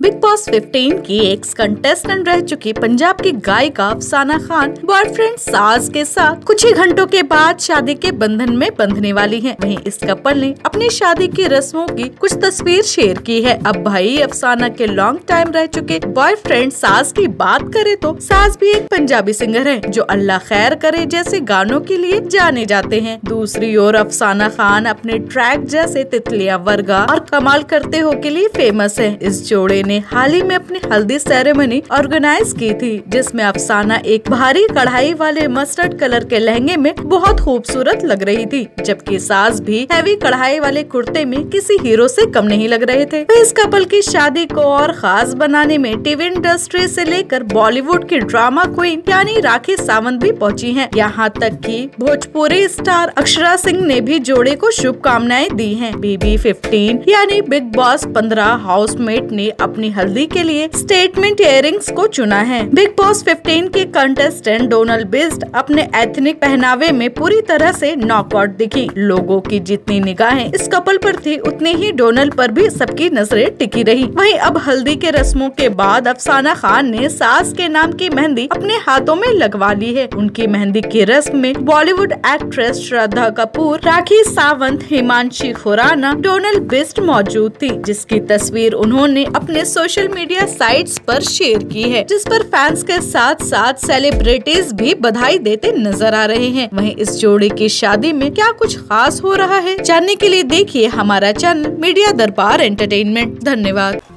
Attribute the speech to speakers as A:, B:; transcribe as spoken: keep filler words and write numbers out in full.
A: Big boss पंद्रह की ex contestant रह चुकी पंजाब की गायिका अफसाना खान बॉयफ्रेंड साज के साथ कुछ ही घंटों के बाद शादी के बंधन में बंधने वाली हैं। वहीं इस कपल ने अपनी शादी की रस्मों की कुछ तस्वीर शेयर की है। अब भाई अफसाना के लॉन्ग टाइम रह चुके बॉयफ्रेंड साज की बात करें तो साज भी एक पंजाबी सिंगर है जो अल्लाह खैर करे जैसे गानों के लिए जाने जाते हैं। दूसरी ओर अफसाना खान अपने ट्रैक जैसे तितलियां वर्गा और कमाल करते हो के लिए फेमस है। इस जोड़े ने हाल ही में अपनी हल्दी सेरेमनी ऑर्गेनाइज की थी जिसमें अफसाना एक भारी कढ़ाई वाले मस्टर्ड कलर के लहंगे में बहुत खूबसूरत लग रही थी, जबकि साज भी हैवी कढ़ाई वाले कुर्ते में किसी हीरो से कम नहीं लग रहे थे। इस कपल की शादी को और खास बनाने में टीवी इंडस्ट्री से लेकर बॉलीवुड की ड्रामा क्वीन यानी राखी सावंत भी पहुंची हैं। यहाँ तक कि भोजपुरी स्टार अक्षरा सिंह ने भी जोड़े को शुभकामनाएं दी हैं। बीबी पंद्रह यानी बिग बॉस पंद्रह हाउसमेट ने अपनी हल्दी के लिए स्टेटमेंट इयररिंग्स को चुना है। बिग बॉस पंद्रह के कंटेस्टेंट डोनाल्ड बिस्ट अपने एथनिक पहनावे में पूरी तरह से नॉकआउट दिखी। लोगों की जितनी निगाहें इस कपल पर थी उतनी ही डोनाल्ड पर भी सबकी नजरें टिकी रही। वहीं अब हल्दी के रस्मों के बाद अफसाना खान ने सास के नाम की मेहंदी अपने हाथों में लगवा ली है। उनकी मेहंदी की रस्म में बॉलीवुड एक्ट्रेस श्रद्धा कपूर, राखी सावंत, हिमांशी खुराना, डोनाल्ड बिस्ट मौजूद थी, जिसकी तस्वीर उन्होंने अपने सोशल मीडिया साइट्स पर शेयर की है, जिस पर फैंस के साथ साथ सेलिब्रिटीज भी बधाई देते नजर आ रहे हैं। वहीं इस जोड़ी की शादी में क्या कुछ खास हो रहा है, जानने के लिए देखिए हमारा चैनल मीडिया दरबार एंटरटेनमेंट। धन्यवाद।